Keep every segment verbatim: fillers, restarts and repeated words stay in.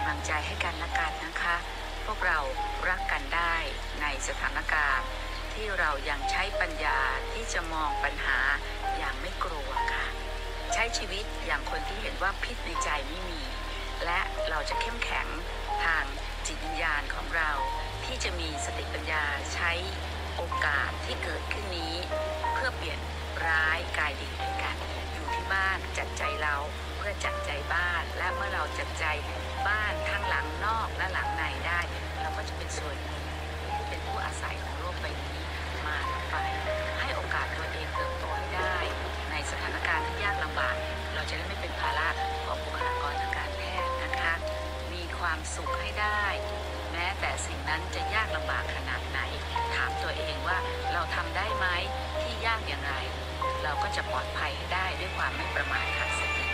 ำลังใจให้กันและกันนะคะพวกเรารักกันได้ในสถานการณ์ที่เรายังใช้ปัญญาที่จะมองปัญหาอย่างไม่กลัวค่ะใช้ชีวิตอย่างคนที่เห็นว่าพิษในใจไม่มีและเราจะเข้มแข็งทางจิตวิญญาณของเราที่จะมีสติปัญญาใช้โอกาสที่เกิดขึ้นนี้เพื่อเปลี่ยนร้ายกลายดีด้วยกันอยู่ที่บ้านจัดใจเราเพื่อจัดใจบ้านและเมื่อเราจัดใจบ้านทั้งหลังนอกและหลังในได้เราก็จะเป็นส่วนหนึ่งที่เป็นผู้อาศัยของโลกใบนี้มาไปให้โอกาสตัวเองเติบโตให้ได้ในสถานการณ์ที่ยากลำบากเราจะได้ไม่เป็นภาระของบุคลากรทางการแพทย์นะคะมีความสุขให้ได้แม้แต่สิ่งนั้นจะยากลำบากขนาดไหนถามตัวเองว่าเราทำได้ไหมที่ยากอย่างไรเราก็จะปลอดภัยให้ได้ด้วยความไม่ประมาทขาดสติ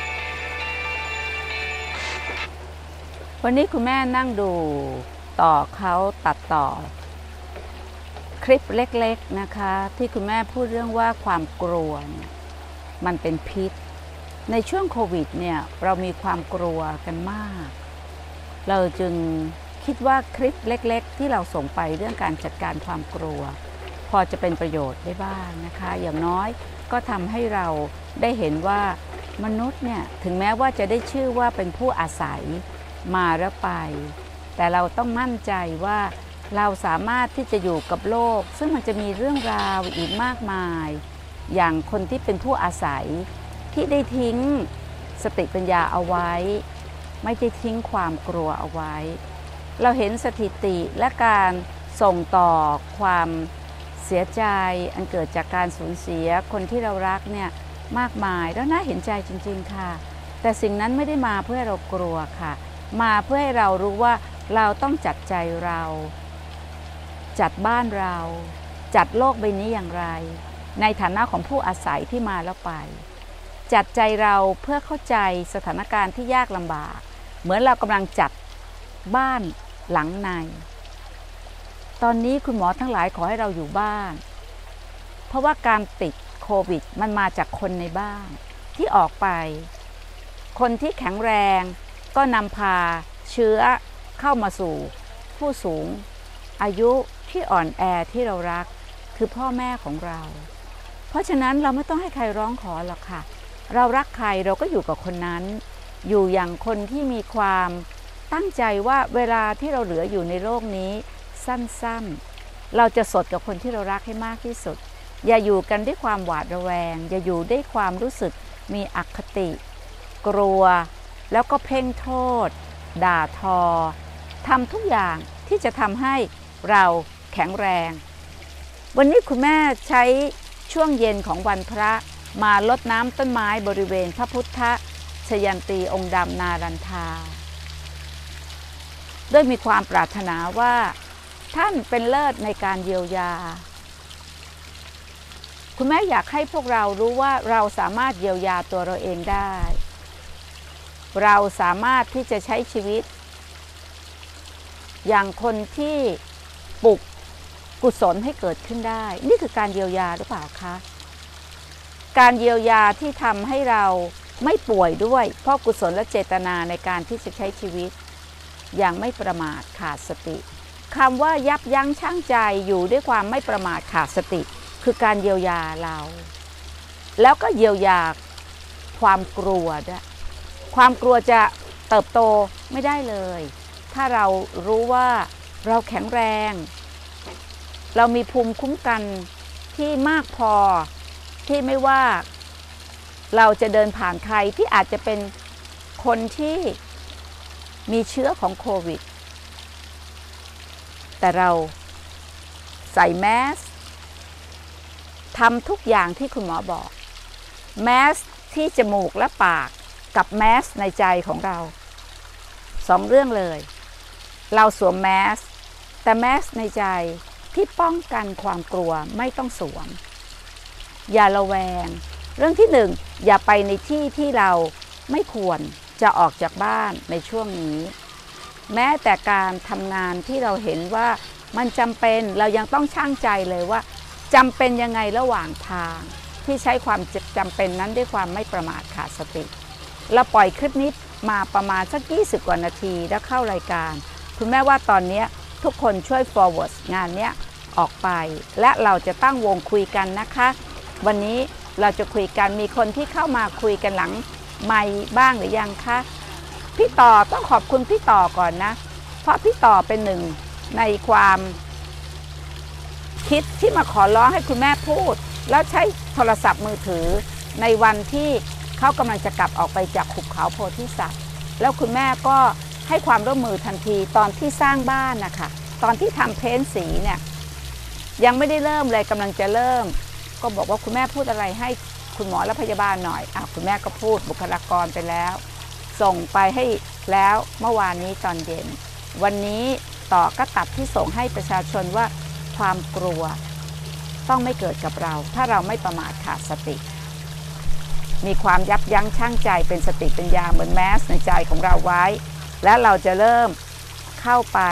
วันนี้คุณแม่นั่งดูต่อเขาตัดต่อคลิปเล็กๆนะคะที่คุณแม่พูดเรื่องว่าความกลัวเนี่ยมันเป็นพิษในช่วงโควิดเนี่ยเรามีความกลัวกันมากเราจึงคิดว่าคลิปเล็กๆที่เราส่งไปเรื่องการจัดการความกลัวพอจะเป็นประโยชน์ได้บ้างนะคะอย่างน้อยก็ทำให้เราได้เห็นว่ามนุษย์เนี่ยถึงแม้ว่าจะได้ชื่อว่าเป็นผู้อาศัยมาแล้วไปแต่เราต้องมั่นใจว่าเราสามารถที่จะอยู่กับโลกซึ่งมันจะมีเรื่องราวอีกมากมายอย่างคนที่เป็นผู้อาศัยที่ได้ทิ้งสติปัญญาเอาไว้ไม่ได้ทิ้งความกลัวเอาไว้เราเห็นสถิติและการส่งต่อความเสียใจอันเกิดจากการสูญเสียคนที่เรารักเนี่ยมากมายแล้วน่าเห็นใจจริงๆค่ะแต่สิ่งนั้นไม่ได้มาเพื่อให้เรากลัวค่ะมาเพื่อให้เรารู้ว่าเราต้องจัดใจเราจัดบ้านเราจัดโลกใบนี้อย่างไรในฐานะของผู้อาศัยที่มาแล้วไปจัดใจเราเพื่อเข้าใจสถานการณ์ที่ยากลำบากเหมือนเรากำลังจัดบ้านหลังในตอนนี้คุณหมอทั้งหลายขอให้เราอยู่บ้านเพราะว่าการติดโควิดมันมาจากคนในบ้านที่ออกไปคนที่แข็งแรงก็นำพาเชื้อเข้ามาสู่ผู้สูงอายุที่อ่อนแอที่เรารักคือพ่อแม่ของเราเพราะฉะนั้นเราไม่ต้องให้ใครร้องขอหรอกค่ะเรารักใครเราก็อยู่กับคนนั้นอยู่อย่างคนที่มีความตั้งใจว่าเวลาที่เราเหลืออยู่ในโลกนี้สั้นๆเราจะสดกับคนที่เรารักให้มากที่สุดอย่าอยู่กันด้วยความหวาดระแวงอย่าอยู่ด้วยความรู้สึกมีอคติกลัวแล้วก็เพ่งโทษด่าทอทำทุกอย่างที่จะทำให้เราแข็งแรงวันนี้คุณแม่ใช้ช่วงเย็นของวันพระมารดน้ำต้นไม้บริเวณพระพุทธชยันตีองค์ดำนารันทาด้วยมีความปรารถนาว่าท่านเป็นเลิศในการเยียวยาคุณแม่อยากให้พวกเรารู้ว่าเราสามารถเยียวยาตัวเราเองได้เราสามารถที่จะใช้ชีวิตอย่างคนที่ปลุกกุศลให้เกิดขึ้นได้นี่คือการเยียวยาหรือเปล่าคะการเยียวยาที่ทำให้เราไม่ป่วยด้วยเพราะกุศลและเจตนาในการที่จะใช้ชีวิตอย่างไม่ประมาทขาดสติคำว่ายับยั้งชั่งใจอยู่ด้วยความไม่ประมาทขาดสติคือการเยียวยาเราแล้วก็เยียวยาความกลัวด้วยความกลัวจะเติบโตไม่ได้เลยถ้าเรารู้ว่าเราแข็งแรงเรามีภูมิคุ้มกันที่มากพอที่ไม่ว่าเราจะเดินผ่านใครที่อาจจะเป็นคนที่มีเชื้อของโควิดแต่เราใส่แมสทำทุกอย่างที่คุณหมอบอกแมสที่จมูกและปากกับแมสในใจของเราสองเรื่องเลยเราสวมแมสแต่แมสในใจที่ป้องกันความกลัวไม่ต้องสวมอย่าระแวงเรื่องที่หนึ่งอย่าไปในที่ที่เราไม่ควรจะออกจากบ้านในช่วงนี้แม้แต่การทำงานที่เราเห็นว่ามันจำเป็นเรายังต้องชั่งใจเลยว่าจำเป็นยังไงระหว่างทางที่ใช้ความจำเป็นนั้นด้วยความไม่ประมาทขาดสติเราปล่อยคลิปนี้มาประมาณสักยี่สิบกว่านาทีแล้วเข้ารายการคุณแม่ว่าตอนนี้ทุกคนช่วย forward งานเนี้ยออกไปและเราจะตั้งวงคุยกันนะคะวันนี้เราจะคุยกันมีคนที่เข้ามาคุยกันหลังไมค์บ้างหรือยังคะพี่ต่อต้องขอบคุณพี่ต่อก่อนนะเพราะพี่ต่อเป็นหนึ่งในความคิดที่มาขอร้องให้คุณแม่พูดแล้วใช้โทรศัพท์มือถือในวันที่เขากำลังจะกลับออกไปจากหุบเขาโพธิสัตว์แล้วคุณแม่ก็ให้ความร่วมมือทันทีตอนที่สร้างบ้านนะคะตอนที่ทำเพ้นท์สีเนี่ยยังไม่ได้เริ่มเลยกำลังจะเริ่มก็บอกว่าคุณแม่พูดอะไรให้คุณหมอและพยาบาลหน่อยอ่ะคุณแม่ก็พูดบุคลากรไปแล้วส่งไปให้แล้วเมื่อวานนี้ตอนเย็นวันนี้ต่อก็ตัดที่ส่งให้ประชาชนว่าความกลัวต้องไม่เกิดกับเราถ้าเราไม่ประมาทขาดสติมีความยับยั้งชั่งใจเป็นสติปัญญาเหมือนแมสในใจของเราไว้และเราจะเริ่มเข้าไป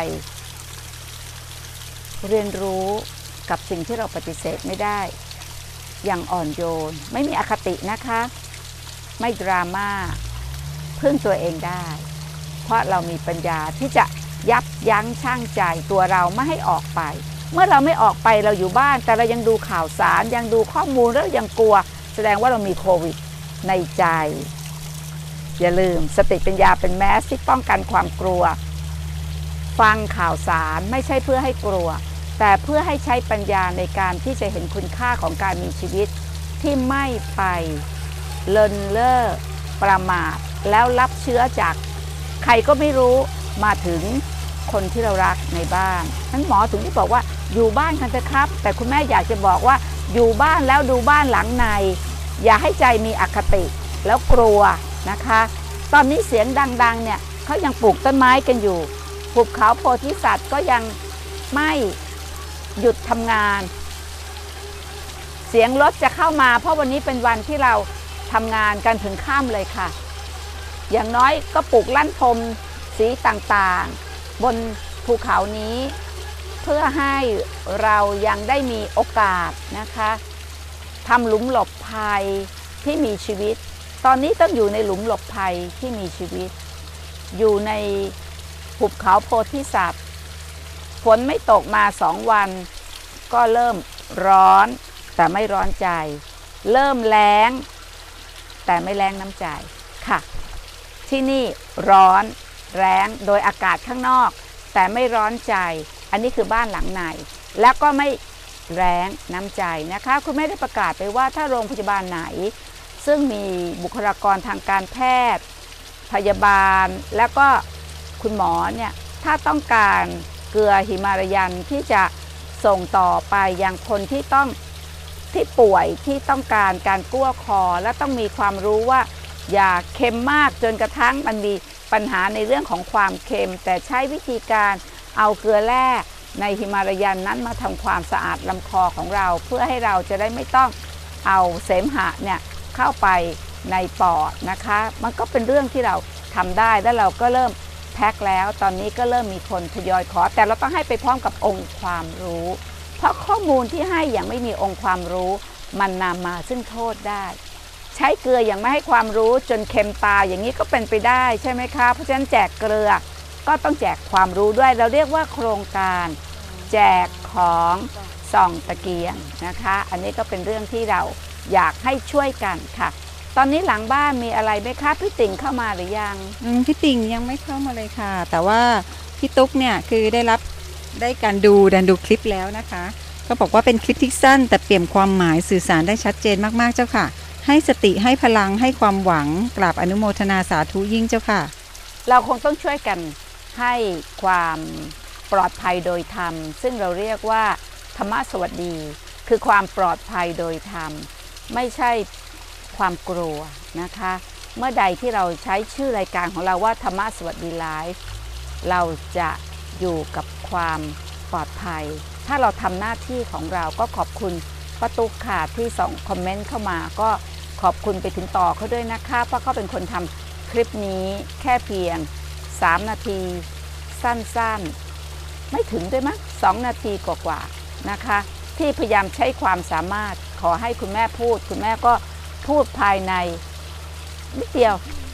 เรียนรู้กับสิ่งที่เราปฏิเสธไม่ได้อย่างอ่อนโยนไม่มีอคตินะคะไม่ดราม่าพึ่งตัวเองได้เพราะเรามีปัญญาที่จะยับยั้งชั่งใจตัวเราไม่ให้ออกไปเมื่อเราไม่ออกไปเราอยู่บ้านแต่เรายังดูข่าวสารยังดูข้อมูลแล้วยังกลัวแสดงว่าเรามีโควิดในใจอย่าลืมสติปัญญาเป็นแมสที่ป้องกันความกลัวฟังข่าวสารไม่ใช่เพื่อให้กลัวแต่เพื่อให้ใช้ปัญญาในการที่จะเห็นคุณค่าของการมีชีวิตที่ไม่ไปเลินเล่อประมาทแล้วรับเชื้อจากใครก็ไม่รู้มาถึงคนที่เรารักในบ้านนั้นหมอถึงที่บอกว่าอยู่บ้านกันเถอะครับแต่คุณแม่อยากจะบอกว่าอยู่บ้านแล้วดูบ้านหลังในอย่าให้ใจมีอคติแล้วกลัวนะคะตอนนี้เสียงดังๆเนี่ยเขายังปลูกต้นไม้กันอยู่หุบเขาโพธิสัตว์ก็ยังไม่หยุดทำงานเสียงรถจะเข้ามาเพราะวันนี้เป็นวันที่เราทำงานกันถึงค่ำเลยค่ะอย่างน้อยก็ปลูกลั่นทมสีต่างๆบนภูเขานี้เพื่อให้เรายังได้มีโอกาสนะคะทำหลุมหลบภัยที่มีชีวิตตอนนี้ต้องอยู่ในหลุมหลบภัยที่มีชีวิตอยู่ในหุบเขาโพธิสัตว์ฝนไม่ตกมาสองวันก็เริ่มร้อนแต่ไม่ร้อนใจเริ่มแล้งแต่ไม่แล้งน้ำใจค่ะที่นี่ร้อนแรงโดยอากาศข้างนอกแต่ไม่ร้อนใจอันนี้คือบ้านหลังในแล้วก็ไม่แรงน้ำใจนะคะคุณแม่ได้ประกาศไปว่าถ้าโรงพยาบาลไหนซึ่งมีบุคลากรทางการแพทย์พยาบาลแล้วก็คุณหมอเนี่ยถ้าต้องการเกลือหิมาลายันที่จะส่งต่อไปยังคนที่ต้องที่ป่วยที่ต้องการการกั้วคอและต้องมีความรู้ว่าอย่าเค็มมากจนกระทั่งมันมีปัญหาในเรื่องของความเค็มแต่ใช้วิธีการเอาเกลือแร่ในหิมาลายันนั้นมาทำความสะอาดลำคอของเราเพื่อให้เราจะได้ไม่ต้องเอาเสมหะเนี่ยเข้าไปในปอดนะคะมันก็เป็นเรื่องที่เราทำได้แล้วเราก็เริ่มแพ็คแล้วตอนนี้ก็เริ่มมีคนทยอยขอแต่เราต้องให้ไปพร้อมกับองค์ความรู้เพราะข้อมูลที่ให้อย่างไม่มีองค์ความรู้มันนำมาซึ่งโทษได้ใช้เกลืออย่างไม่ให้ความรู้จนเค็มตายอย่างนี้ก็เป็นไปได้ใช่ไหมคะเพราะฉะนั้นแจกเกลือก็ต้องแจกความรู้ด้วยเราเรียกว่าโครงการแจกของส่องตะเกียงนะคะอันนี้ก็เป็นเรื่องที่เราอยากให้ช่วยกันค่ะตอนนี้หลังบ้านมีอะไรไหมคะพี่ติ่งเข้ามาหรือยังพี่ติ่งยังไม่เข้ามาเลยค่ะแต่ว่าพี่ตุ๊กเนี่ยคือได้รับได้การดูดันดูคลิปแล้วนะคะก็บอกว่าเป็นคลิปที่สั้นแต่เปี่ยมความหมายสื่อสารได้ชัดเจนมากๆเจ้าค่ะให้สติให้พลังให้ความหวังกราบอนุโมทนาสาธุยิ่งเจ้าค่ะเราคงต้องช่วยกันให้ความปลอดภัยโดยธรรมซึ่งเราเรียกว่าธรรมะสวัสดีคือความปลอดภัยโดยธรรมไม่ใช่ความกลัวนะคะเมื่อใดที่เราใช้ชื่อรายการของเราว่าธรรมะสวัสดีไลฟ์เราจะอยู่กับความปลอดภัยถ้าเราทำหน้าที่ของเราก็ขอบคุณป้าตุ๊กค่ะที่ส่งคอมเมนต์เข้ามาก็ขอบคุณไปถึงต่อเขาด้วยนะคะเพราะเขาเป็นคนทำคลิปนี้แค่เพียงสามนาทีสั้นๆไม่ถึงด้วยมั้งสองนาทีกว่าๆนะคะที่พยายามใช้ความสามารถขอให้คุณแม่พูดคุณแม่ก็พูดภายในนิดเดียวนิ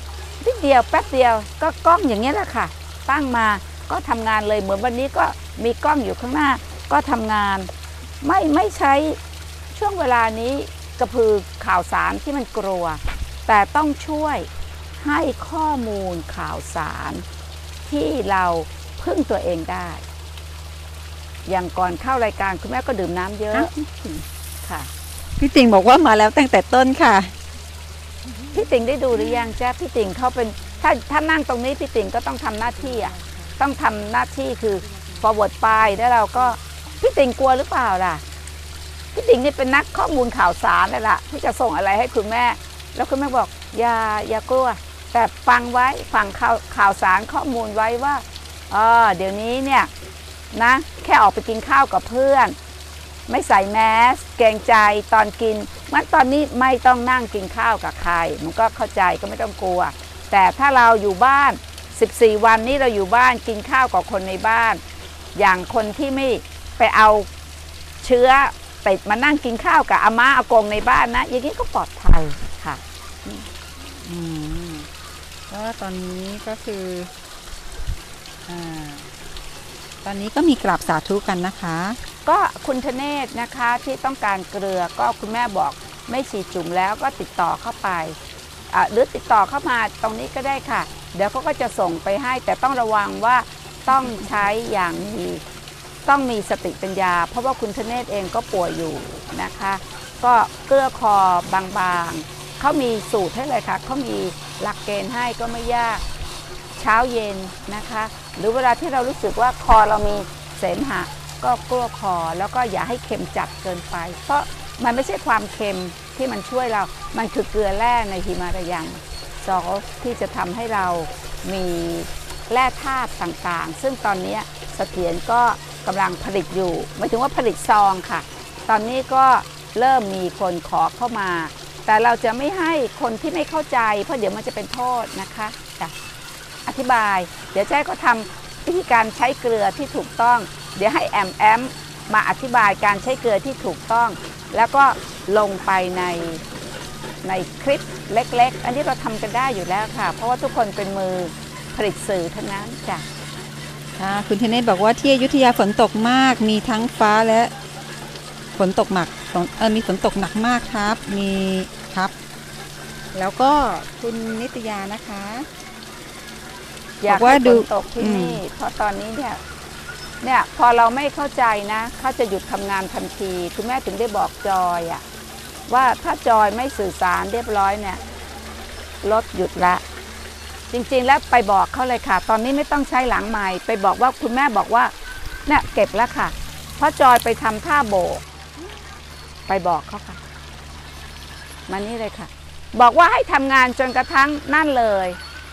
นิดเดียวแป๊บเดียวก็กล้องอย่างเงี้ยแหละค่ะตั้งมาก็ทำงานเลยเหมือนวันนี้ก็มีกล้องอยู่ข้างหน้าก็ทำงานไม่ไม่ใช้ช่วงเวลานี้กระพือข่าวสารที่มันกลัวแต่ต้องช่วยให้ข้อมูลข่าวสารที่เราพึ่งตัวเองได้อย่างก่อนเข้ารายการคุณแม่ก็ดื่มน้ำเยอะค่ะพี่ติ่งบอกว่ามาแล้วตั้งแต่ต้นค่ะพี่ติ่งได้ดูหรือยังจ๊ะพี่ติ่งเขาเป็นถ้าถ้านั่งตรงนี้พี่ติ่งก็ต้องทำหน้าที่อ่ะต้องทำหน้าที่คือ forward ไปแล้วเราก็พี่ติ่งกลัวหรือเปล่าล่ะพี่ติ่งนี่เป็นนักข้อมูลข่าวสารเลยล่ะที่จะส่งอะไรให้คุณแม่แล้วคุณแม่บอกอย่าอย่ากลัวแต่ฟังไว้ฟังข่าวข่าวสารข้อมูลไว้ว่าอ๋อเดี๋ยวนี้เนี่ยนะแค่ออกไปกินข้าวกับเพื่อนไม่ใส่แมสเกรงใจตอนกินงั้นตอนนี้ไม่ต้องนั่งกินข้าวกับใครมันก็เข้าใจก็ไม่ต้องกลัวแต่ถ้าเราอยู่บ้านสิบสี่วันนี้เราอยู่บ้านกินข้าวกับคนในบ้านอย่างคนที่ไม่ไปเอาเชื้อติดมานั่งกินข้าวกับอาม่าอากงในบ้านนะอย่างนี้ก็ปลอดภัยค่ะอืมก็ตอนนี้ก็คืออ่าตอนนี้ก็มีกราบสาธุกันนะคะก็คุณธเนศนะคะที่ต้องการเกลือก็คุณแม่บอกไม่ฉีดจุ่มแล้วก็ติดต่อเข้าไปหรือติดต่อเข้ามาตรงนี้ก็ได้ค่ะเดี๋ยวเขาก็จะส่งไปให้แต่ต้องระวังว่าต้องใช้อย่างมีต้องมีสติปัญญาเพราะว่าคุณธเนศเองก็ป่วยอยู่นะคะก็เกลือคอบางๆเขามีสูตรให้เลยค่ะเขามีหลักเกณฑ์ให้ก็ไม่ยากเช้าเย็นนะคะหรือเวลาที่เรารู้สึกว่าคอเรามีเสมหะก็กลั้วคอแล้วก็อย่าให้เค็มจัดเกินไปเพราะมันไม่ใช่ความเค็มที่มันช่วยเรามันคือเกลือแร่ในหิมาลายันซอลที่จะทำให้เรามีแร่ธาตุต่างๆซึ่งตอนนี้เสถียรก็กำลังผลิตอยู่หมายถึงว่าผลิตซองค่ะตอนนี้ก็เริ่มมีคนขอเข้ามาแต่เราจะไม่ให้คนที่ไม่เข้าใจเพราะเดี๋ยวมันจะเป็นโทษนะคะจะอธิบายเดี๋ยวแจ้ก็ทำวิธีการใช้เกลือที่ถูกต้องเดี๋ยวให้แอมแอมมาอธิบายการใช้เกลือที่ถูกต้องแล้วก็ลงไปในในคลิปเล็กๆอันนี้เราทำกันได้อยู่แล้วค่ะเพราะว่าทุกคนเป็นมือผลิตสื่อทั้งนั้นจ้ะค่ะคุณเทเนศบอกว่าที่อยุธยาฝนตกมากมีทั้งฟ้าและฝนตกหนักเออมีฝนตกหนักมากครับมีครับแล้วก็คุณนิตยานะคะอยากให้ฝนตกที่นี่เพราะตอนนี้เนี่ยเนี่ยพอเราไม่เข้าใจนะเขาจะหยุดทำงานทันทีคุณแม่ถึงได้บอกจอยอะว่าถ้าจอยไม่สื่อสารเรียบร้อยเนี่ยรถหยุดละจริงๆแล้วไปบอกเขาเลยค่ะตอนนี้ไม่ต้องใช้หลังไมค์ไปบอกว่าคุณแม่บอกว่าเนี่ยเก็บแล้วค่ะเพราะจอยไปทำท่าโบกไปบอกเขาค่ะมานี่เลยค่ะบอกว่าให้ทำงานจนกระทั่งนั่นเลย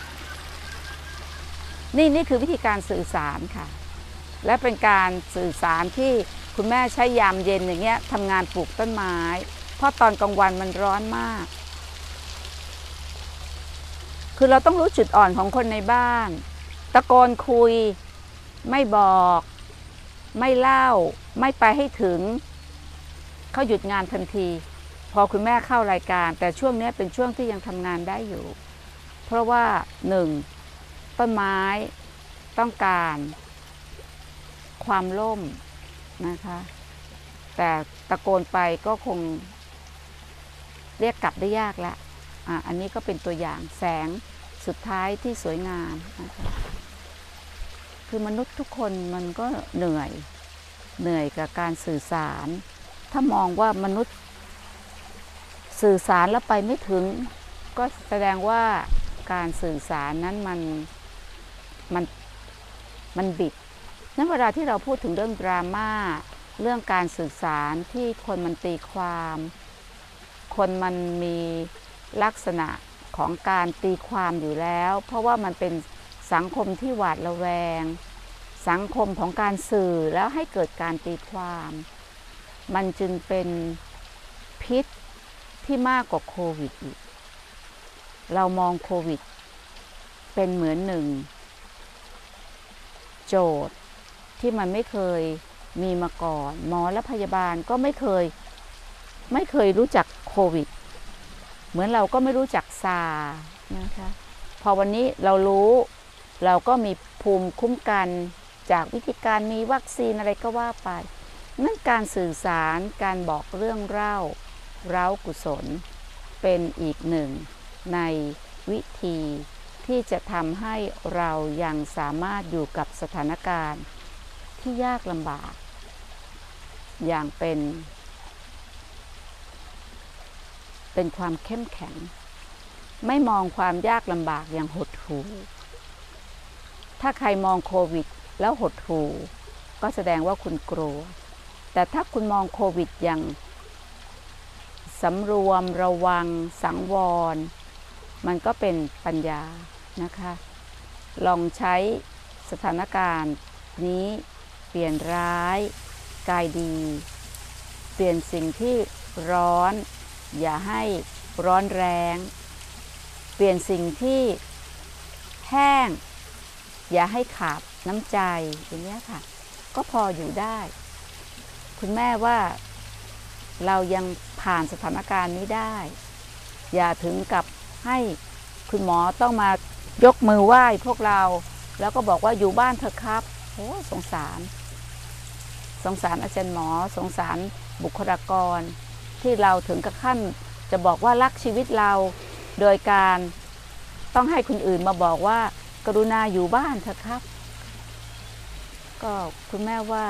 นี่นี่คือวิธีการสื่อสารค่ะและเป็นการสื่อสารที่คุณแม่ใช้ยามเย็นอย่างเงี้ยทำงานปลูกต้นไม้เพราะตอนกลางวันมันร้อนมากคือเราต้องรู้จุดอ่อนของคนในบ้านตะโกนคุยไม่บอกไม่เล่าไม่ไปให้ถึงเขาหยุดงานทันทีพอคุณแม่เข้ารายการแต่ช่วงนี้เป็นช่วงที่ยังทำงานได้อยู่เพราะว่าหนึ่งต้นไม้ต้องการความร่มนะคะแต่ตะโกนไปก็คงเรียกกลับได้ยากแล้วอ่ะอันนี้ก็เป็นตัวอย่างแสงสุดท้ายที่สวยงามนะคะคือมนุษย์ทุกคนมันก็เหนื่อยเหนื่อยกับการสื่อสารถ้ามองว่ามนุษย์สื่อสารแล้วไปไม่ถึงก็แสดงว่าการสื่อสารนั้นมันมันมันบิดนั้นเวลาที่เราพูดถึงเรื่องดราม่าเรื่องการสื่อสารที่คนมันตีความคนมันมีลักษณะของการตีความอยู่แล้วเพราะว่ามันเป็นสังคมที่หวาดระแวงสังคมของการสื่อแล้วให้เกิดการตีความมันจึงเป็นพิษที่มากกว่าโควิดอีกเรามองโควิดเป็นเหมือนหนึ่งโจทย์ที่มันไม่เคยมีมาก่อนหมอและพยาบาลก็ไม่เคยไม่เคยรู้จักโควิดเหมือนเราก็ไม่รู้จักซาร์นะคะพพอวันนี้เรารู้เราก็มีภูมิคุ้มกันจากวิธีการมีวัคซีนอะไรก็ว่าไปนั่นการสื่อสารการบอกเรื่องเล่าเร้ากุศลเป็นอีกหนึ่งในวิธีที่จะทำให้เรายังสามารถอยู่กับสถานการณ์ที่ยากลำบากอย่างเป็นเป็นความเข้มแข็งไม่มองความยากลำบากอย่างหดหู่ถ้าใครมองโควิดแล้วหดหู่ก็แสดงว่าคุณกลัวแต่ถ้าคุณมองโควิดอย่างสำรวมระวังสังวรมันก็เป็นปัญญานะคะลองใช้สถานการณ์นี้เปลี่ยนร้ายกลายดีเปลี่ยนสิ่งที่ร้อนอย่าให้ร้อนแรงเปลี่ยนสิ่งที่แห้งอย่าให้ขาดน้ำใจอย่างนี้ค่ะก็พออยู่ได้คุณแม่ว่าเรายังผ่านสถานการณ์นี้ได้อย่าถึงกับให้คุณหมอต้องมายกมือไหว้พวกเราแล้วก็บอกว่าอยู่บ้านเถอะครับโอ้สงสารสงสารอาจารย์หมอสงสารบุคลากรที่เราถึงกับขั้นจะบอกว่ารักชีวิตเราโดยการต้องให้คนอื่นมาบอกว่ากรุณาอยู่บ้านเถอะครับก็คุณแม่ว่า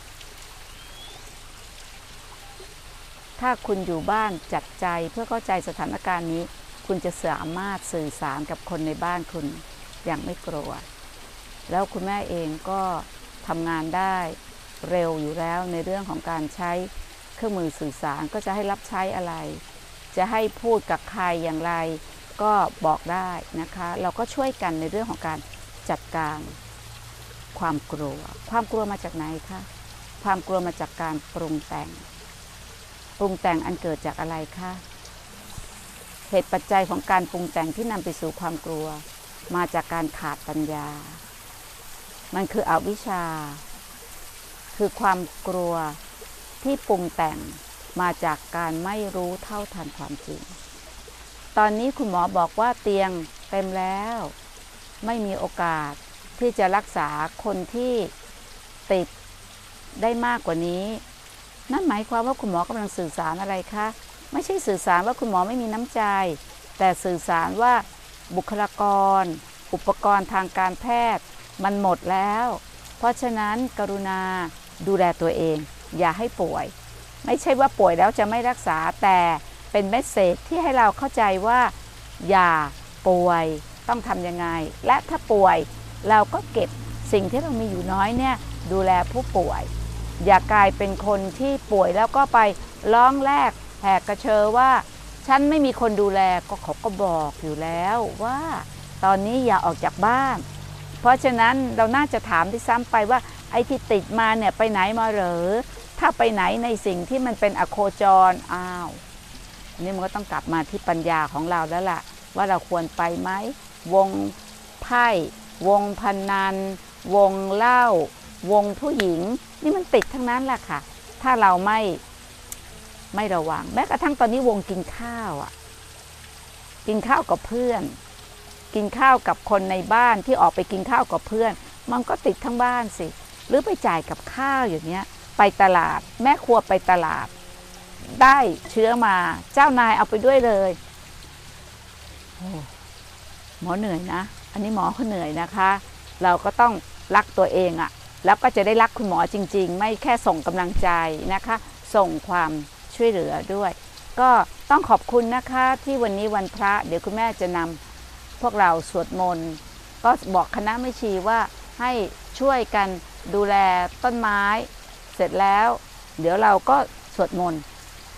ถ้าคุณอยู่บ้านจัดใจเพื่อเข้าใจสถานการณ์นี้คุณจะสามารถสื่อสารกับคนในบ้านคุณอย่างไม่กลัวแล้วคุณแม่เองก็ทำงานได้เร็วอยู่แล้วในเรื่องของการใช้เครื่องมือสื่อสารก็จะให้รับใช้อะไรจะให้พูดกับใครอย่างไรก็บอกได้นะคะเราก็ช่วยกันในเรื่องของการจัดการความกลัวความกลัวมาจากไหนคะความกลัวมาจากการปรุงแต่งปรุงแต่งอันเกิดจากอะไรคะเหตุปัจจัยของการปรุงแต่งที่นำไปสู่ความกลัวมาจากการขาดปัญญามันคืออวิชชาคือความกลัวที่ปรุงแต่งมาจากการไม่รู้เท่าทันความจริงตอนนี้คุณหมอบอกว่าเตียงเต็มแล้วไม่มีโอกาสที่จะรักษาคนที่ติดได้มากกว่านี้นั่นหมายความว่าคุณหมอกำลังสื่อสารอะไรคะไม่ใช่สื่อสารว่าคุณหมอไม่มีน้ำใจแต่สื่อสารว่าบุคลากรอุปกรณ์ทางการแพทย์มันหมดแล้วเพราะฉะนั้นกรุณาดูแลตัวเองอย่าให้ป่วยไม่ใช่ว่าป่วยแล้วจะไม่รักษาแต่เป็นเมสเสจที่ให้เราเข้าใจว่าอย่าป่วยต้องทำยังไงและถ้าป่วยเราก็เก็บสิ่งที่เรามีอยู่น้อยเนี่ยดูแลผู้ป่วยอย่ากลายเป็นคนที่ป่วยแล้วก็ไปร้องแลกแหกกระเชอว่าฉันไม่มีคนดูแลก็เขาก็บอกอยู่แล้วว่าตอนนี้อย่าออกจากบ้านเพราะฉะนั้นเราน่าจะถามที่ซ้ำไปว่าไอ้ที่ติดมาเนี่ยไปไหนมาเหรอถ้าไปไหนในสิ่งที่มันเป็นอโคจรอ้าวนี่มันก็ต้องกลับมาที่ปัญญาของเราแล้วล่ะว่าเราควรไปไหมวงไพ่วงพนันวงเหล้าวงผู้หญิงนี่มันติดทั้งนั้นแหละค่ะถ้าเราไม่ไม่ระวังแม้กระทั่งตอนนี้วงกินข้าวอ่ะกินข้าวกับเพื่อนกินข้าวกับคนในบ้านที่ออกไปกินข้าวกับเพื่อนมันก็ติดทั้งบ้านสิหรือไปจ่ายกับข้าวอย่างเงี้ยไปตลาดแม่ครัวไปตลาดได้เชื้อมาเจ้านายเอาไปด้วยเลยโอ้หมอเหนื่อยนะอันนี้หมอเขาเหนื่อยนะคะเราก็ต้องรักตัวเองอะแล้วก็จะได้รักคุณหมอจริงๆไม่แค่ส่งกำลังใจนะคะส่งความช่วยเหลือด้วยก็ต้องขอบคุณนะคะที่วันนี้วันพระเดี๋ยวคุณแม่จะนำพวกเราสวดมนต์ก็บอกคณะแม่ชีว่าให้ช่วยกันดูแลต้นไม้เสร็จแล้วเดี๋ยวเราก็สวดมนต์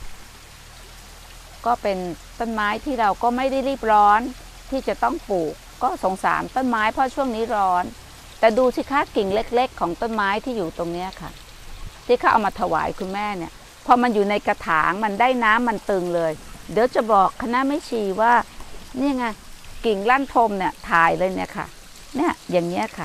ก็เป็นต้นไม้ที่เราก็ไม่ได้รีบร้อนที่จะต้องปลูกก็สงสารต้นไม้เพราะช่วงนี้ร้อนแต่ดูสิคะกิ่งเล็กๆของต้นไม้ที่อยู่ตรงนี้ค่ะที่เขาเอามาถวายคุณแม่เนี่ยพอมันอยู่ในกระถางมันได้น้ำมันตึงเลยเดี๋ยวจะบอกคณะแม่ชีว่านี่ไงกิ่งลั่นทมเนี่ยถ่ายเลยเนี่ยค่ะเนี่ยอย่างเงี้ยค่ะ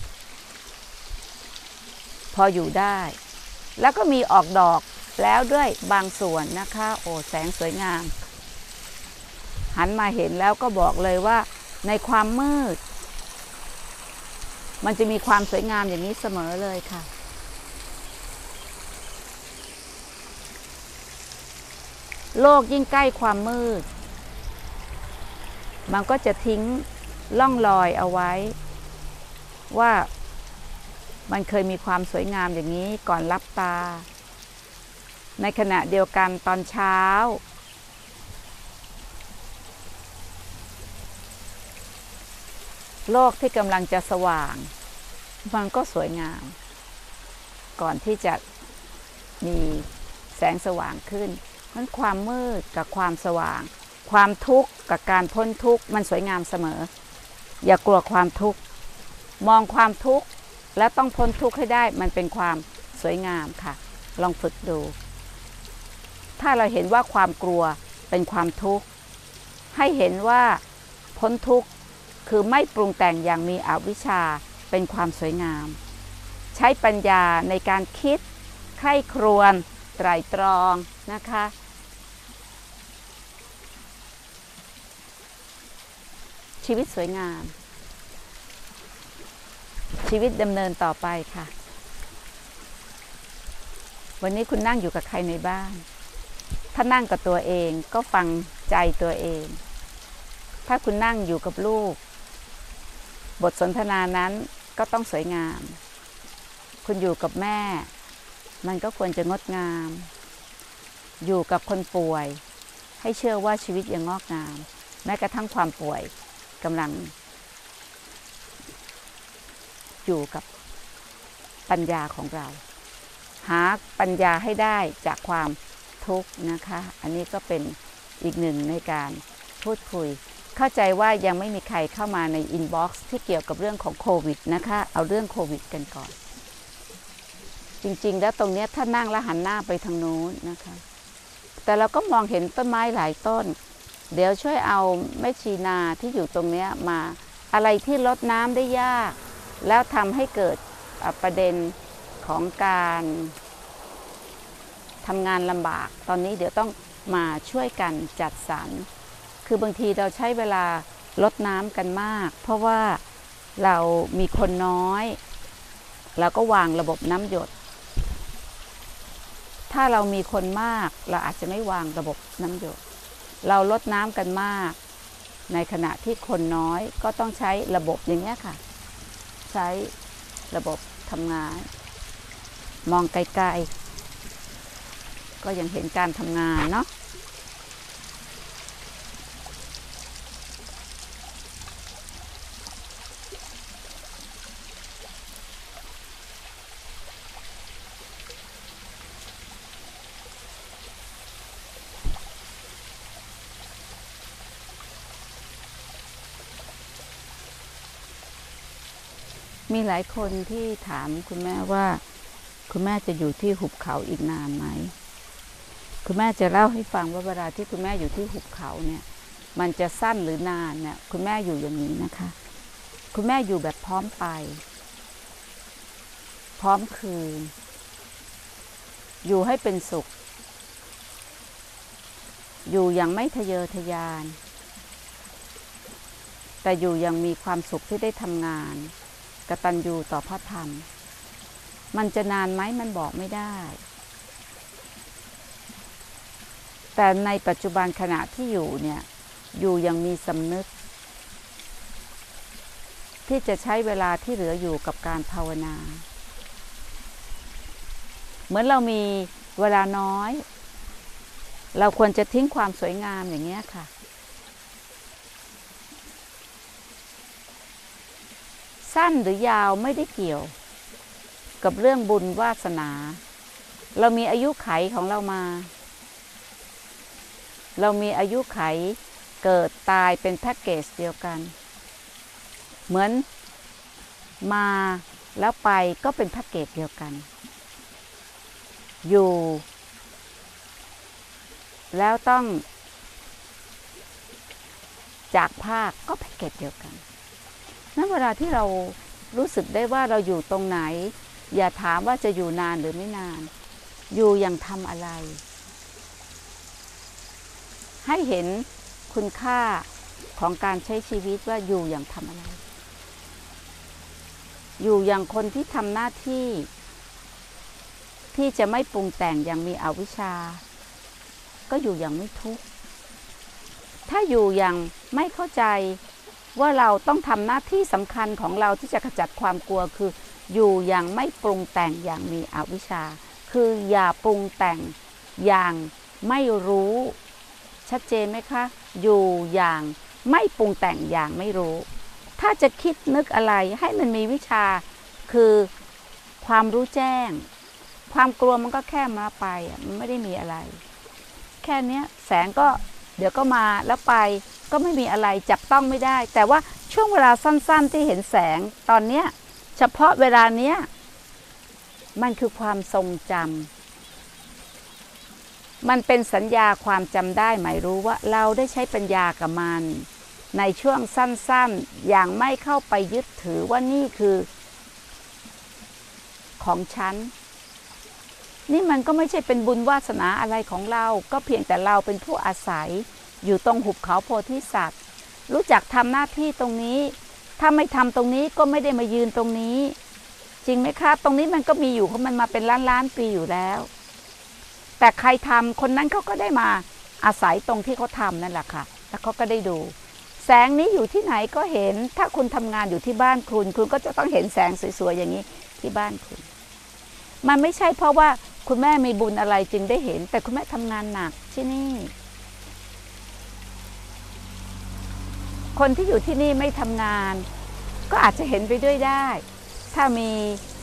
พออยู่ได้แล้วก็มีออกดอกแล้วด้วยบางส่วนนะคะโอ้แสงสวยงามหันมาเห็นแล้วก็บอกเลยว่าในความมืดมันจะมีความสวยงามอย่างนี้เสมอเลยค่ะโลกยิ่งใกล้ความมืดมันก็จะทิ้งล่องรอยเอาไว้ว่ามันเคยมีความสวยงามอย่างนี้ก่อนลับตาในขณะเดียวกันตอนเช้าโลกที่กำลังจะสว่างมันก็สวยงามก่อนที่จะมีแสงสว่างขึ้นมันความมืดกับความสว่างความทุกข์กับการพ้นทุกข์มันสวยงามเสมออย่ากลัวความทุกข์มองความทุกข์และต้องพ้นทุกข์ให้ได้มันเป็นความสวยงามค่ะลองฝึกดูถ้าเราเห็นว่าความกลัวเป็นความทุกข์ให้เห็นว่าพ้นทุกข์คือไม่ปรุงแต่งอย่างมีอวิชชาเป็นความสวยงามใช้ปัญญาในการคิดใคร่ครวญไตร่ตรองนะคะชีวิตสวยงามชีวิตดำเนินต่อไปค่ะวันนี้คุณนั่งอยู่กับใครในบ้านถ้านั่งกับตัวเองก็ฟังใจตัวเองถ้าคุณนั่งอยู่กับลูกบทสนทนานั้นก็ต้องสวยงามคุณอยู่กับแม่มันก็ควรจะงดงามอยู่กับคนป่วยให้เชื่อว่าชีวิตยังงอกงามแม้กระทั่งความป่วยกำลังอยู่กับปัญญาของเราหาปัญญาให้ได้จากความทุกข์นะคะอันนี้ก็เป็นอีกหนึ่งในการพูดคุยเข้าใจว่ายังไม่มีใครเข้ามาในอินบ็อกซ์ที่เกี่ยวกับเรื่องของโควิดนะคะเอาเรื่องโควิดกันก่อนจริงๆแล้วตรงนี้ถ้านั่งแล้วหันหน้าไปทางนู้นนะคะแต่เราก็มองเห็นต้นไม้หลายต้นเดี๋ยวช่วยเอาแม่ชีนาที่อยู่ตรงนี้มาอะไรที่ลดน้ำได้ยากแล้วทำให้เกิดประเด็นของการทำงานลำบากตอนนี้เดี๋ยวต้องมาช่วยกันจัดสรรคือบางทีเราใช้เวลาลดน้ำกันมากเพราะว่าเรามีคนน้อยเราก็วางระบบน้ำหยดถ้าเรามีคนมากเราอาจจะไม่วางระบบน้ำหยดเราลดน้ำกันมากในขณะที่คนน้อยก็ต้องใช้ระบบอย่างนี้ค่ะใช้ระบบทำงานมองไกลๆก็ยังเห็นการทำงานเนาะมีหลายคนที่ถามคุณแม่ว่าคุณแม่จะอยู่ที่หุบเขาอีกนานไหมคุณแม่จะเล่าให้ฟังว่าเวลาที่คุณแม่อยู่ที่หุบเขาเนี่ยมันจะสั้นหรือนานเนี่ยคุณแม่อยู่อย่างนี้นะคะคุณแม่อยู่แบบพร้อมไปพร้อมคืนอยู่ให้เป็นสุขอยู่อย่างไม่ทะเยอทะยานแต่อยู่ยังมีความสุขที่ได้ทำงานกตัญญูต่อพระธรรมมันจะนานไหมมันบอกไม่ได้แต่ในปัจจุบันขณะที่อยู่เนี่ยอยู่ยังมีสำนึกที่จะใช้เวลาที่เหลืออยู่กับการภาวนาเหมือนเรามีเวลาน้อยเราควรจะทิ้งความสวยงามอย่างนี้ค่ะสั้นหรือยาวไม่ได้เกี่ยวกับเรื่องบุญวาสนาเรามีอายุไขของเรามาเรามีอายุไขเกิดตายเป็นแพ็กเกจเดียวกันเหมือนมาแล้วไปก็เป็นแพ็กเกจเดียวกันอยู่แล้วต้องจากภาคก็แพ็กเกจเดียวกันนั้นเวลาที่เรารู้สึกได้ว่าเราอยู่ตรงไหนอย่าถามว่าจะอยู่นานหรือไม่นานอยู่อย่างทำอะไรให้เห็นคุณค่าของการใช้ชีวิตว่าอยู่อย่างทำอะไรอยู่อย่างคนที่ทำหน้าที่ที่จะไม่ปรุงแต่งอย่างมีอวิชชาก็อยู่อย่างไม่ทุกข์ถ้าอยู่อย่างไม่เข้าใจว่าเราต้องทำหน้าที่สำคัญของเราที่จะขจัดความกลัวคืออยู่อย่างไม่ปรุงแต่งอย่างมีอวิชชาคืออย่าปรุงแต่งอย่างไม่รู้ชัดเจนไหมคะอยู่อย่างไม่ปรุงแต่งอย่างไม่รู้ถ้าจะคิดนึกอะไรให้มันมีวิชาคือความรู้แจ้งความกลัวมันก็แค่มาไปมันไม่ได้มีอะไรแค่นี้แสงก็เดี๋ยวก็มาแล้วไปก็ไม่มีอะไรจับต้องไม่ได้แต่ว่าช่วงเวลาสั้นๆที่เห็นแสงตอนเนี้ยเฉพาะเวลาเนี้ยมันคือความทรงจำมันเป็นสัญญาความจำได้หมายรู้ว่าเราได้ใช้ปัญญากับมันในช่วงสั้นๆอย่างไม่เข้าไปยึดถือว่านี่คือของฉันนี่มันก็ไม่ใช่เป็นบุญวาสนาอะไรของเราก็เพียงแต่เราเป็นผู้อาศัยอยู่ตรงหุบเขาโพธิสัตว์รู้จักทำหน้าที่ตรงนี้ถ้าไม่ทำตรงนี้ก็ไม่ได้มายืนตรงนี้จริงไหมคะตรงนี้มันก็มีอยู่เพราะมันมาเป็นล้านล้านปีอยู่แล้วแต่ใครทำคนนั้นเขาก็ได้มาอาศัยตรงที่เขาทำนั่นแหละค่ะแล้วเขาก็ได้ดูแสงนี้อยู่ที่ไหนก็เห็นถ้าคุณทำงานอยู่ที่บ้านคุณคุณก็จะต้องเห็นแสงสวยๆอย่างนี้ที่บ้านคุณมันไม่ใช่เพราะว่าคุณแม่มีบุญอะไรจึงได้เห็นแต่คุณแม่ทำงานหนักที่นี่คนที่อยู่ที่นี่ไม่ทำงานก็อาจจะเห็นไปด้วยได้ถ้ามี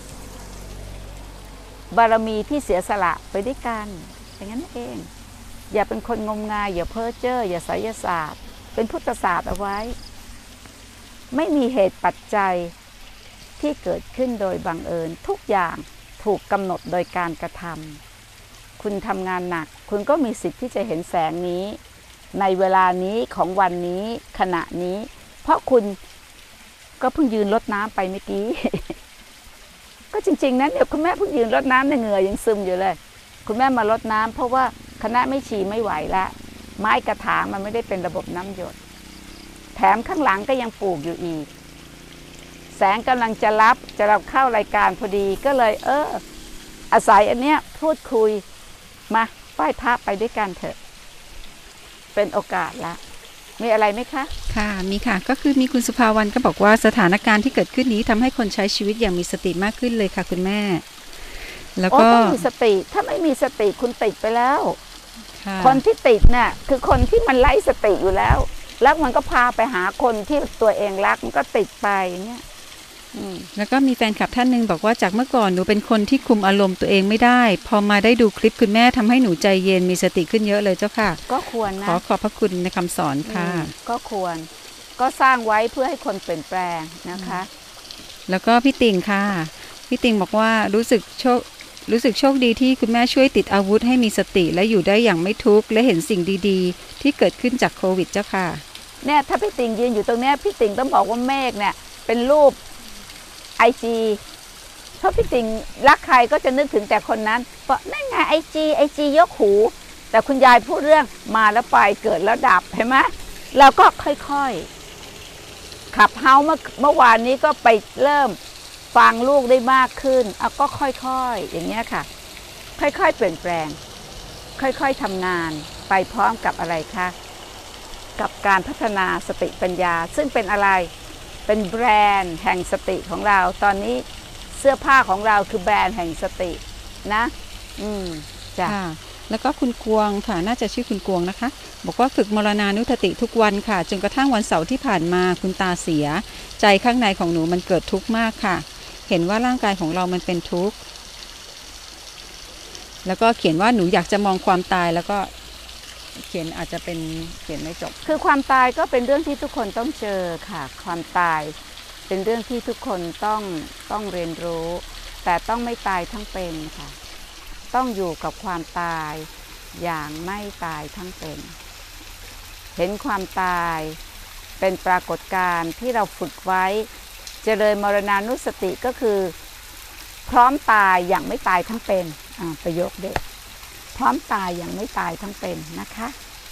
บารมีที่เสียสละไปด้วยกันอย่างนั้นเองอย่าเป็นคนงมงายอย่าเพ้อเจ้ออย่าไสยศาสตร์เป็นพุทธศาสตร์เอาไว้ไม่มีเหตุปัจจัยที่เกิดขึ้นโดยบังเอิญทุกอย่างถูกกำหนดโดยการกระทำคุณทำงานหนักคุณก็มีสิทธิ์ที่จะเห็นแสงนี้ในเวลานี้ของวันนี้ขณะนี้เพราะคุณก็เพิ่งยืนรดน้ำไปเมื่อกี้ ก็จริงๆนั้นเดี๋ยวคุณแม่เพิ่งยืนรดน้ำในเหงื่อยังซึมอยู่เลยคุณแม่มารดน้ำเพราะว่าคณะไม่ฉี่ไม่ไหวละไม้กระถางมันไม่ได้เป็นระบบน้ำหยดแถมข้างหลังก็ยังปลูกอยู่อีกแสงกำลังจะรับจะรับเข้ารายการพอดีก็เลยเอออาศัยอันเนี้ยพูดคุยมาไหว้พระไปด้วยกันเถอะเป็นโอกาสละมีอะไรไหมคะค่ะมีค่ะก็คือมีคุณสุภาวรรณก็บอกว่าสถานการณ์ที่เกิดขึ้นนี้ทำให้คนใช้ชีวิตอย่างมีสติมากขึ้นเลยค่ะคุณแม่แล้วก็ต้องมีสติถ้าไม่มีสติคุณติดไปแล้วคนที่ติดเนี่ยคือคนที่มันไร้สติอยู่แล้วแล้วมันก็พาไปหาคนที่ตัวเองรักมันก็ติดไปเนี่ยแล้วก็มีแฟนคลับท่านหนึ่งบอกว่าจากเมื่อก่อนหนูเป็นคนที่คุมอารมณ์ตัวเองไม่ได้พอมาได้ดูคลิปคุณแม่ทำให้หนูใจเย็นมีสติขึ้นเยอะเลยเจ้าค่ะก็ควรนะขอขอบพระคุณในคำสอนค่ะก็ควรก็สร้างไว้เพื่อให้คนเปลี่ยนแปลงนะคะแล้วก็พี่ติ่งค่ะพี่ติ่งบอกว่ารู้สึกโชครู้สึกโชคดีที่คุณแม่ช่วยติดอาวุธให้มีสติและอยู่ได้อย่างไม่ทุกข์และเห็นสิ่งดีๆที่เกิดขึ้นจากโควิดเจ้าค่ะเนี่ยถ้าพี่ติ่งยืนอยู่ตรงนี้พี่ติ่งต้องบอกว่าเมฆเนี่ยเป็นรูปไอจีเพราะพี่ติ่งรักใครก็จะนึกถึงแต่คนนั้นเพราะนั่นไงไอจีไอจียกหูแต่คุณยายพูดเรื่องมาแล้วไปเกิดแล้วดับเห็นไหมเราก็ค่อยๆขับเฮาเมื่อเมื่อวานนี้ก็ไปเริ่มฟังลูกได้มากขึ้นเอาก็ค่อยๆอย่างเงี้ยค่ะค่อยๆเปลี่ยนแปลงค่อยๆทำงานไปพร้อมกับอะไรคะกับการพัฒนาสติปัญญาซึ่งเป็นอะไรเป็นแบรนด์แห่งสติของเราตอนนี้เสื้อผ้าของเราคือแบรนด์แห่งสตินะอืมจ้ะแล้วก็คุณกวงค่ะน่าจะชื่อคุณกวงนะคะบอกว่าฝึกมรณานุสติทุกวันค่ะจนกระทั่งวันเสาร์ที่ผ่านมาคุณตาเสียใจข้างในของหนูมันเกิดทุกข์มากค่ะเห็นว่าร่างกายของเรามันเป็นทุกข์แล้วก็เขียนว่าหนูอยากจะมองความตายแล้วก็เขียนอาจจะเป็นเขียนไม่จบคือความตายก็เป็นเรื่องที่ทุกคนต้องเจอค่ะความตายเป็นเรื่องที่ทุกคนต้องต้องเรียนรู้แต่ต้องไม่ตายทั้งเป็นค่ะต้องอยู่กับความตายอย่างไม่ตายทั้งเป็นเห็นความตายเป็นปรากฏการณ์ที่เราฝึกไว้เจริญมรณานุสติก็คือพร้อมตายอย่างไม่ตายทั้งเป็นประโยคเด็ดพร้อมตายอย่างไม่ตายทั้งเป็นนะคะ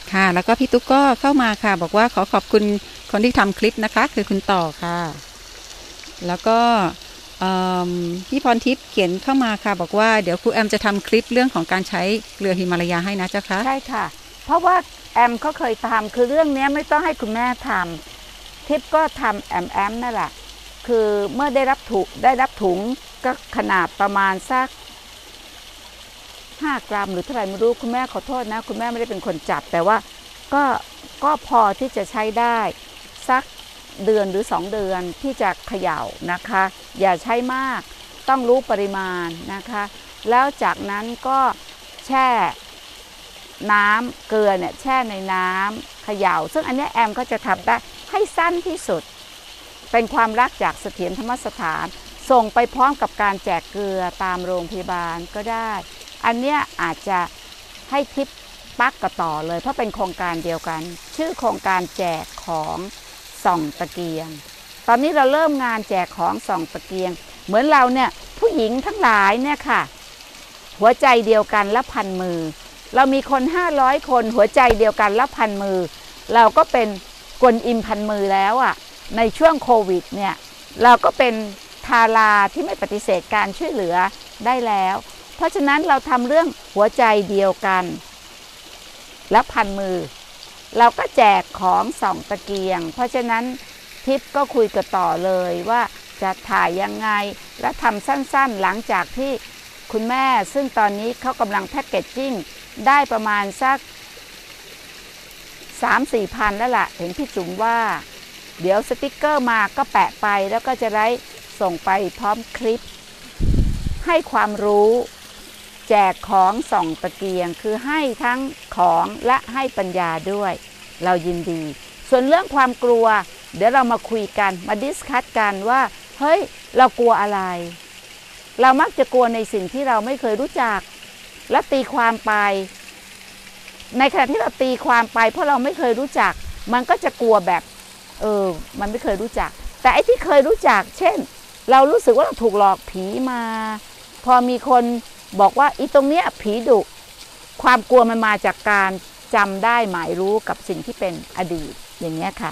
ค่ะแล้วก็พี่ตุ๊กก็เข้ามาค่ะบอกว่าขอขอบคุณคนที่ทำคลิปนะคะคือคุณต่อค่ะแล้วก็พี่พรทิพย์เขียนเข้ามาค่ะบอกว่าเดี๋ยวครูแอมจะทำคลิปเรื่องของการใช้เกลือฮิมาลายาให้นะเจ้าค่ะใช่ค่ะเพราะว่าแอมก็เคยทำคือเรื่องนี้ไม่ต้องให้คุณแม่ทำทิพย์ก็ทำแอมแอมนั่นแหละคือเมื่อได้รับถุงได้รับถุงก็ขนาดประมาณสักห้ากรัมหรือเท่าไหร่ไม่รู้คุณแม่ขอโทษนะคุณแม่ไม่ได้เป็นคนจับแต่ว่าก็ก็พอที่จะใช้ได้สักเดือนหรือสองเดือนที่จะเขย่านะคะอย่าใช้มากต้องรู้ปริมาณนะคะแล้วจากนั้นก็แช่น้ำเกลือเนี่ยแช่ในน้ำเขย่าซึ่งอันนี้แอมก็จะทำได้ให้สั้นที่สุดเป็นความรักจากเสถียรธรรมสถานส่งไปพร้อมกับการแจกเกลือตามโรงพยาบาลก็ได้อันเนี้ยอาจจะให้ทิปปักกับต่อเลยเพราะเป็นโครงการเดียวกันชื่อโครงการแจกของส่องตะเกียงตอนนี้เราเริ่มงานแจกของส่องตะเกียงเหมือนเราเนี่ยผู้หญิงทั้งหลายเนี่ยค่ะหัวใจเดียวกันและพันมือเรามีคนห้าร้อยคนหัวใจเดียวกันและพันมือเราก็เป็นกวนอิมพันมือแล้วอ่ะในช่วงโควิดเนี่ยเราก็เป็นทาราที่ไม่ปฏิเสธการช่วยเหลือได้แล้วเพราะฉะนั้นเราทำเรื่องหัวใจเดียวกันและพันมือเราก็แจกของส่องตะเกียงเพราะฉะนั้นทิปก็คุยกับต่อเลยว่าจะถ่ายยังไงและทำสั้นๆหลังจากที่คุณแม่ซึ่งตอนนี้เขากำลังแพ็กเกจจิ้งได้ประมาณสัก สามสี่ พันแล้วล่ะเห็นพี่จุ๋มว่าเดี๋ยวสติ๊กเกอร์มาก็แปะไปแล้วก็จะได้ส่งไปพร้อมคลิปให้ความรู้แจกของส่องตะเกียงคือให้ทั้งของและให้ปัญญาด้วยเรายินดีส่วนเรื่องความกลัวเดี๋ยวเรามาคุยกันมาดิสคัสกันว่าเฮ้ยเรากลัวอะไรเรามักจะกลัวในสิ่งที่เราไม่เคยรู้จักและตีความไปในขณะที่เราตีความไปเพราะเราไม่เคยรู้จักมันก็จะกลัวแบบเออมันไม่เคยรู้จักแต่ไอ้ที่เคยรู้จักเช่นเรารู้สึกว่าเราถูกหลอกผีมาพอมีคนบอกว่าอีตรงเนี้ยผีดุความกลัวมันมาจากการจำได้หมายรู้กับสิ่งที่เป็นอดีตอย่างเงี้ยค่ะ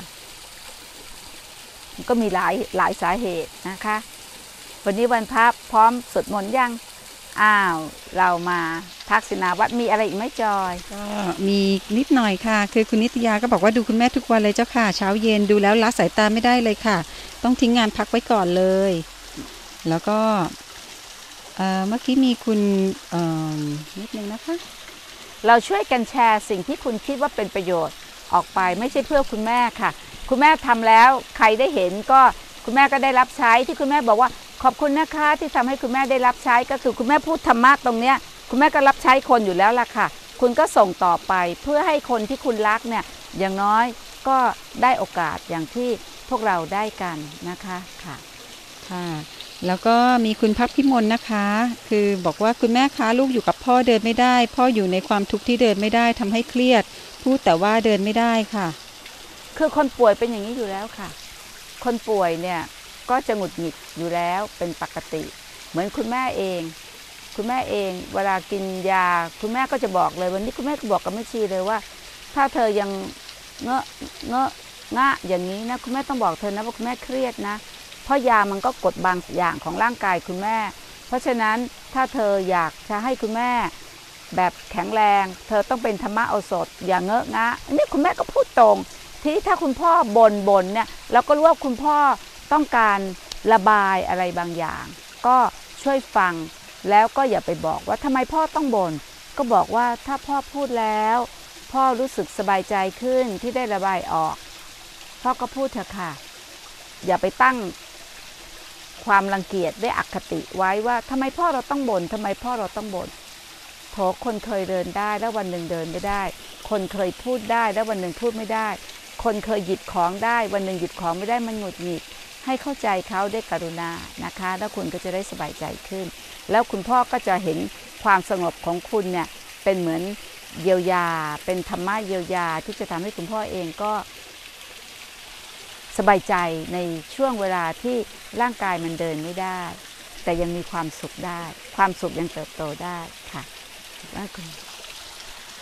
ก็มีหลายหลายสาเหตุนะคะวันนี้วันพระพร้อมสวดมนต์ยังอ้าวเรามาทักษิณาวัดมีอะไรอีกไหมจอยก็มีนิดหน่อยค่ะคือคุณนิตยาก็บอกว่าดูคุณแม่ทุกวันเลยเจ้าค่ะเช้าเย็นดูแล้วละสายตาไม่ได้เลยค่ะต้องทิ้งงานพักไว้ก่อนเลยแล้วก็เมื่อกี้มีคุณนิดนึงนะคะเราช่วยกันแชร์สิ่งที่คุณคิดว่าเป็นประโยชน์ออกไปไม่ใช่เพื่อคุณแม่ค่ะคุณแม่ทำแล้วใครได้เห็นก็คุณแม่ก็ได้รับใช้ที่คุณแม่บอกว่าขอบคุณนะคะที่ทำให้คุณแม่ได้รับใช้ก็คือคุณแม่พูดธรรมะตรงเนี้ยคุณแม่ก็รับใช้คนอยู่แล้วล่ะค่ะคุณก็ส่งต่อไปเพื่อให้คนที่คุณรักเนี่ยอย่างน้อยก็ได้โอกาสอย่างที่พวกเราได้กันนะคะค่ะค่ะแล้วก็มีคุณพักพิมลนะคะคือบอกว่าคุณแม่คะลูกอยู่กับพ่อเดินไม่ได้พ่ออยู่ในความทุกข์ที่เดินไม่ได้ทำให้เครียดพูดแต่ว่าเดินไม่ได้ค่ะคือคนป่วยเป็นอย่างนี้อยู่แล้วค่ะคนป่วยเนี่ยก็จะหงุดหงิดอยู่แล้วเป็นปกติเหมือนคุณแม่เองคุณแม่เองเวลากินยาคุณแม่ก็จะบอกเลยวันนี้คุณแม่ก็บอกกับแม่ชีเลยว่าถ้าเธอยังเงอะเงอะงะอย่างนี้นะคุณแม่ต้องบอกเธอนะว่าคุณแม่เครียดนะเพราะยามันก็กดบางอย่างของร่างกายคุณแม่เพราะฉะนั้นถ้าเธออยากจะให้คุณแม่แบบแข็งแรงเธอต้องเป็นธรรมะโอสถอย่าเงอะงะอันนี้คุณแม่ก็พูดตรงทีนี้ถ้าคุณพ่อบ่นบ่นเนี่ยเราก็รู้ว่าคุณพ่อต้องการระบายอะไรบางอย่างก็ช่วยฟังแล้วก็อย่าไปบอกว่าทำไมพ่อต้องบ่นก็บอกว่าถ้าพ่อพูดแล้วพ่อรู้สึกสบายใจขึ้นที่ได้ระบายออกพ่อก็พูดเถอะค่ะอย่าไปตั้งความรังเกียจได้อคติไว้ว่าทำไมพ่อเราต้องบ่นทำไมพ่อเราต้องบ่นโถคนเคยเดินได้แล้ววันหนึ่งเดินไม่ได้คนเคยพูดได้แล้ววันหนึ่งพูดไม่ได้คนเคยหยิบของได้วันหนึ่งหยิบของไม่ได้มันหงุดหงิดให้เข้าใจเขาด้วยกรุณานะคะแล้วคุณก็จะได้สบายใจขึ้นแล้วคุณพ่อก็จะเห็นความสงบของคุณเนี่ยเป็นเหมือนเยียวยาเป็นธรรมะเยียวยาที่จะทำให้คุณพ่อเองก็สบายใจในช่วงเวลาที่ร่างกายมันเดินไม่ได้แต่ยังมีความสุขได้ความสุขยังเติบโตได้ค่ะว่าคุณ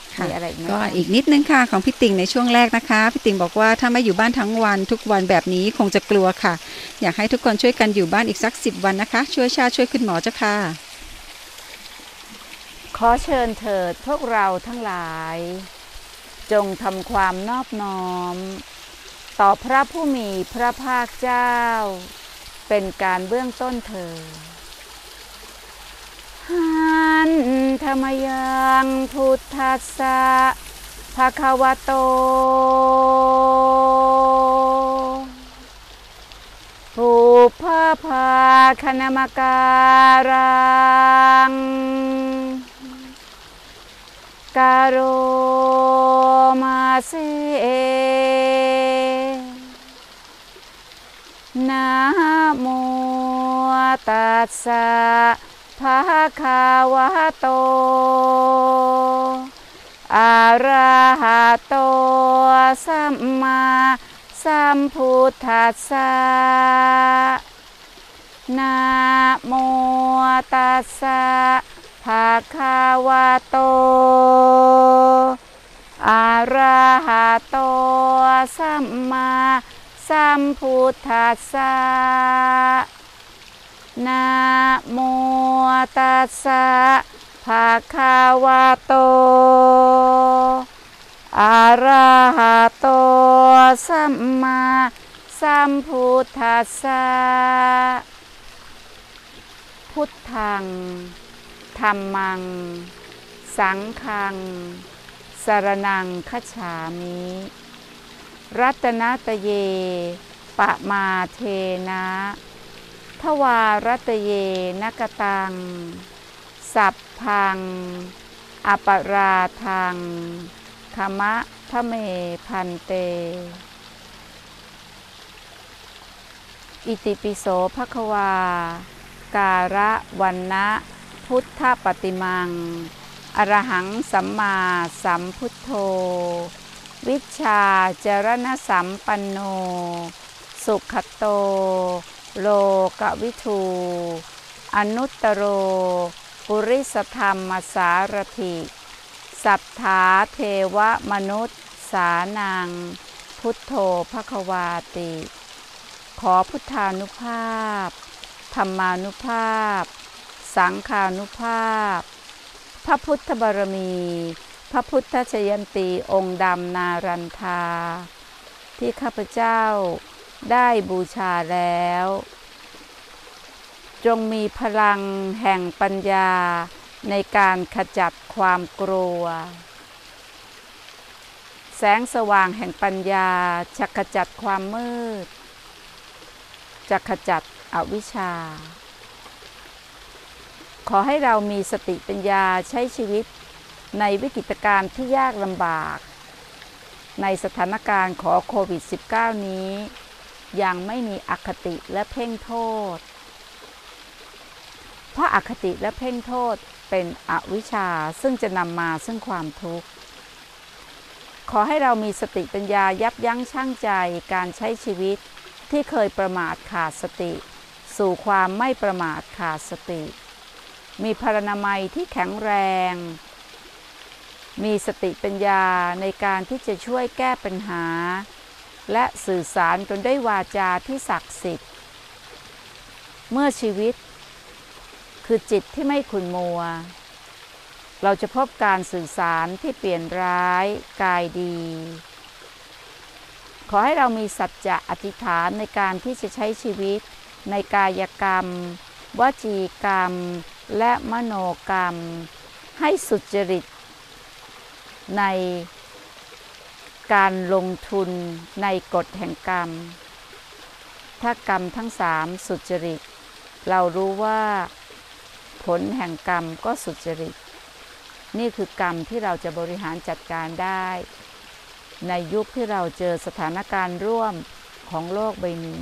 ค่ะมีอะไรอีกไหมก็คะอีกนิดนึงค่ะของพี่ติ่งในช่วงแรกนะคะพี่ติ่งบอกว่าถ้าไม่อยู่บ้านทั้งวันทุกวันแบบนี้คงจะกลัวค่ะ อยากให้ทุกคนช่วยกันอยู่บ้านอีกสักสิบวันนะคะ ช่วยชาติช่วยคุณหมอเจ้าค่ะขอเชิญเถิดพวกเราทั้งหลาย จงทำความนอบน้อม ต่อพระผู้มีพระภาคเจ้า เป็นการเบื้องต้นเถิดหันธรรมยังพุทธัสสะภะคะวะโตปุพพะภาคณมการังกาโรมาเซนะโมตัสสะภะคะวะโตอะระหะโตสัมมาสัมพุทธัสสะนะโมตัสสะภะคะวะโตอะระหะโตสัมมาสัมพุทธัสสะนะโมตัสสะภะคะวะโตอะระหะโตสัมมาสัมพุทธัสสะพุทธังธัมมังสังฆังสรณังคัจฉามิรัตนตเยปะมาเทนะทวารัตเยนกตังสัพพังอปราทังขมะทะเมพันเตอิติปิโสภควาการะวันนะพุทธปฏิมังอรหังสัมมาสัมพุทโธวิชชาจรณสัมปันโนสุขโตโลกวิทูอนุตตโรปุริสธรรมสารถิสัทธาเทวมนุษย์สานังพุทโธภควาติขอพุทธานุภาพธรรมานุภาพสังฆานุภาพพระพุทธบารมีพระพุทธชยันตีองค์ดำนารันทาที่ข้าพเจ้าได้บูชาแล้วจงมีพลังแห่งปัญญาในการขจัดความกลัวแสงสว่างแห่งปัญญาจะขจัดความมืดจะขจัดอวิชชาขอให้เรามีสติปัญญาใช้ชีวิตในวิกฤตการณ์ที่ยากลำบากในสถานการณ์ของโควิด สิบเก้า นี้ยังไม่มีอคติและเพ่งโทษเพราะอคติและเพ่งโทษเป็นอวิชชาซึ่งจะนำมาซึ่งความทุกข์ขอให้เรามีสติปัญญายับยั้งชั่งใจการใช้ชีวิตที่เคยประมาทขาดสติสู่ความไม่ประมาทขาดสติมีพรรณนามัยที่แข็งแรงมีสติปัญญาในการที่จะช่วยแก้ปัญหาและสื่อสารกันด้วยวาจาที่ศักดิ์สิทธิ์เมื่อชีวิตคือจิตที่ไม่ขุ่นมัวเราจะพบการสื่อสารที่เปลี่ยนร้ายกายดีขอให้เรามีสัจจะอธิษฐานในการที่จะใช้ชีวิตในกายกรรมวจีกรรมและมโนกรรมให้สุจริตในการลงทุนในกฎแห่งกรรมถ้ากรรมทั้งสามสุจริตเรารู้ว่าผลแห่งกรรมก็สุจริตนี่คือกรรมที่เราจะบริหารจัดการได้ในยุคที่เราเจอสถานการณ์ร่วมของโลกใบนี้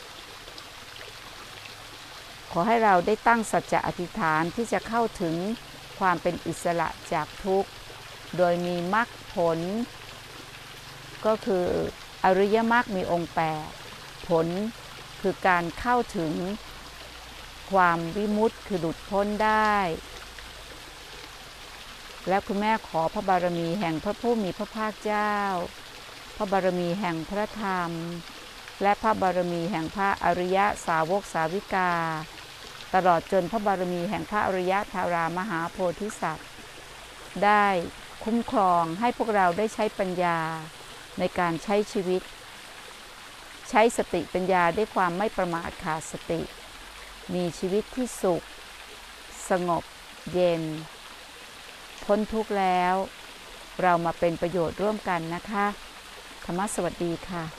ขอให้เราได้ตั้งสัจจะอธิษฐานที่จะเข้าถึงความเป็นอิสระจากทุกข์โดยมีมรรคผลก็คืออริยมรรคมีองค์แปดผลคือการเข้าถึงความวิมุตติคือหลุดพ้นได้และคุณแม่ขอพระบารมีแห่งพระผู้มีพระภาคเจ้าพระบารมีแห่งพระธรรมและพระบารมีแห่งพระอริยสาวกสาวิกาตลอดจนพระบารมีแห่งพระอริยธารามหาโพธิสัตว์ได้คุ้มครองให้พวกเราได้ใช้ปัญญาในการใช้ชีวิตใช้สติปัญญาด้วยความไม่ประมาทขาดสติมีชีวิตที่สุขสงบเย็นพ้นทุกข์แล้วเรามาเป็นประโยชน์ร่วมกันนะคะธรรมะสวัสดีค่ะ